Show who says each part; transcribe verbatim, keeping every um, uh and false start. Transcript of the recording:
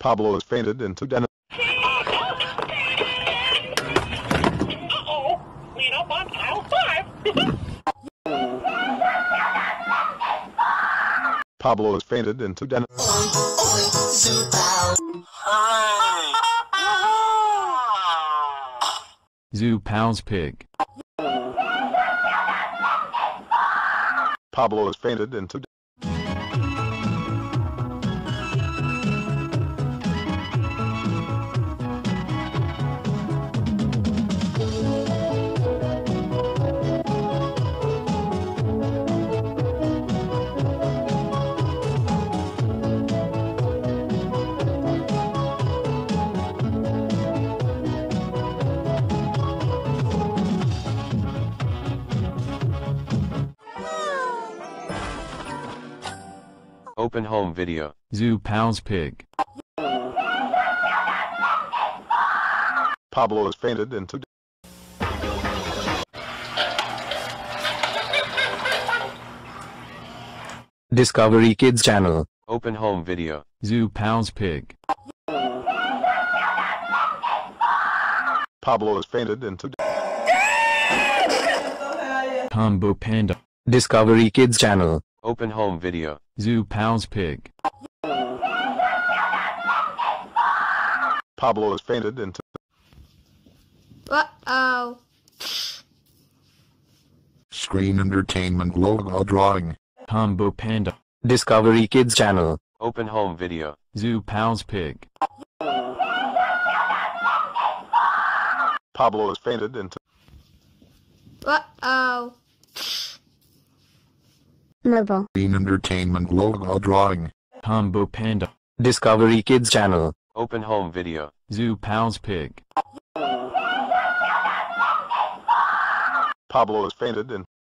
Speaker 1: Pablo has fainted into den.
Speaker 2: Uh-oh, clean up on aisle five.
Speaker 1: Pablo has fainted into den.
Speaker 3: Zoo Pal's pig.
Speaker 1: Pablo has fainted into den.
Speaker 4: Open home video.
Speaker 3: Zoo Pal's pig.
Speaker 1: Pablo has fainted into den.
Speaker 5: Discovery Kids channel.
Speaker 4: Open home video.
Speaker 3: Zoo Pal's pig.
Speaker 1: Pablo has fainted into den.
Speaker 3: Combo Panda.
Speaker 5: Discovery Kids channel.
Speaker 4: Open home video.
Speaker 3: Zoo Pal's pig.
Speaker 1: Pablo has fainted into.
Speaker 6: Uh-oh.
Speaker 7: Screen Entertainment logo drawing.
Speaker 3: Combo Panda.
Speaker 5: Discovery Kids channel.
Speaker 4: Open home video.
Speaker 3: Zoo Pal's pig.
Speaker 1: Pablo has fainted into.
Speaker 6: Uh-oh.
Speaker 8: Mobile.
Speaker 7: Screen Entertainment logo drawing.
Speaker 3: Combo Panda.
Speaker 5: Discovery Kids channel.
Speaker 4: Open home video.
Speaker 3: Zoo Pal's pig.
Speaker 1: Pablo has fainted into.